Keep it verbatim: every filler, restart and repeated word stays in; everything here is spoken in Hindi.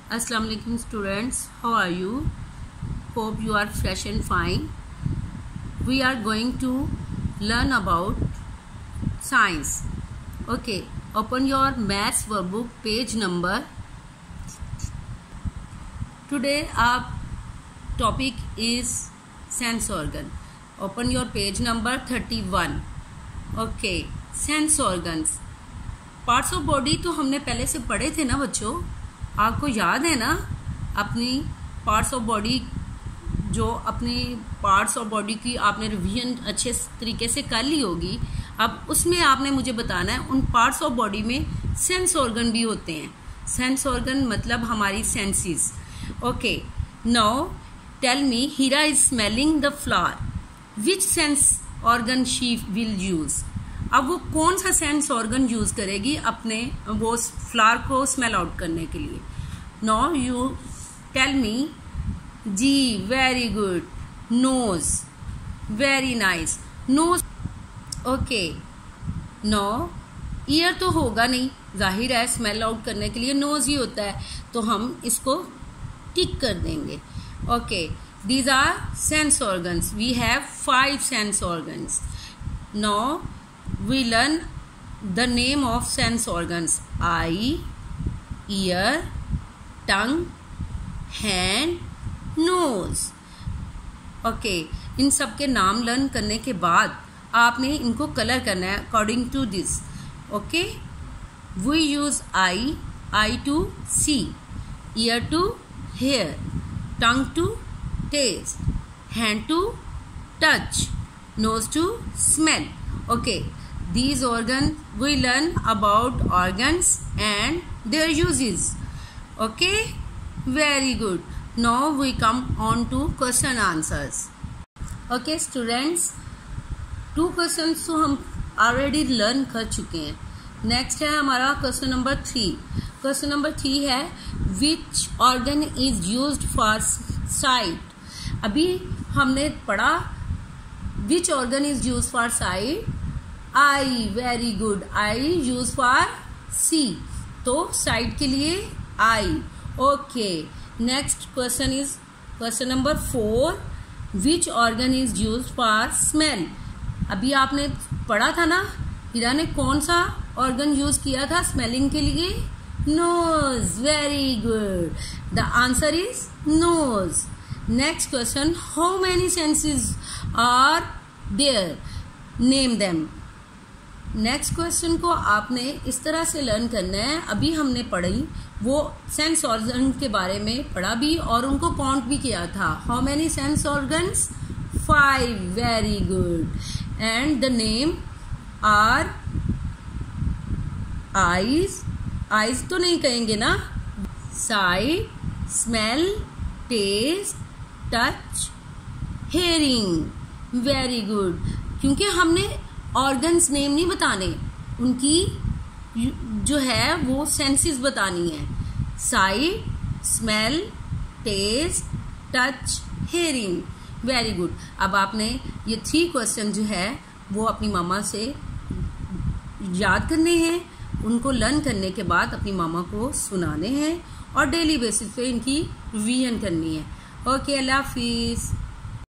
Assalamu alaikum students, how are you? Hope you are fresh and fine. We are going to learn about science. Okay, open your maths workbook page number. Today our topic is sense organ. Open your page number thirty-one. Okay, sense organs. Parts of body तो हमने पहले से पढ़े थे ना बच्चों, आपको याद है ना अपनी पार्ट्स ऑफ बॉडी, जो अपनी पार्ट्स ऑफ बॉडी की आपने रिवीजन अच्छे तरीके से कर ली होगी। अब उसमें आपने मुझे बताना है उन पार्ट्स ऑफ बॉडी में सेंस ऑर्गन भी होते हैं। सेंस ऑर्गन मतलब हमारी senses. Okay, now tell me, Heera is smelling the flower, which sense organ she will use. अब वो कौन सा सेंस ऑर्गन यूज करेगी अपने वो फ्लावर को स्मेल आउट करने के लिए। Now you tell me. जी, very good. Nose, very nice. Nose, okay. No, ear तो होगा नहीं, जाहिर है स्मेल आउट करने के लिए नोज ही होता है, तो हम इसको टिक कर देंगे। Okay, these are sense organs. We have five sense organs. Now we learn the name of sense organs: eye, ear, tongue, hand, nose. okay, इन सब के नाम लर्न करने के बाद आपने इनको कलर करना है according to this. Okay, we use eye, eye to see, ear to hear, tongue to taste, hand to touch, nose to smell. okay, these organs we learn about organs and their uses. okay, very good. Now we come on to question answers. okay students, two questions तो हम already learn कर चुके हैं। next है हमारा question number three. question number three है which organ is used for sight. अभी हमने पढ़ा which organ is used for sight. Eye, very good. Eye use for see, तो साइड के लिए eye. Okay, next question is question number four, which organ is use for smell. अभी आपने पढ़ा था ना, हीरा ने कौन सा ऑर्गन यूज किया था स्मेलिंग के लिए? Nose, very good. The answer is nose. Next question, how many senses are there, name them. Next question को आपने इस तरह से लर्न करना है, अभी हमने पढ़ी वो सेंस ऑर्गन के बारे में पढ़ा भी और उनको काउंट भी किया था। How many sense organs? Five, very good. And the name are eyes, eyes तो नहीं कहेंगे ना, sight, smell, taste, touch, hearing. Very good, क्योंकि हमने ऑर्गन्स नेम नहीं बताने, उनकी जो है वो सेंसेस बतानी है। Sight, smell, taste, touch, hearing. Very good. अब आपने ये थ्री क्वेश्चन जो है वो अपनी मामा से याद करने हैं, उनको लर्न करने के बाद अपनी मामा को सुनाने हैं और डेली बेसिस पे इनकी रिवीजन करनी है। ओके, अल्लाह हाफिज।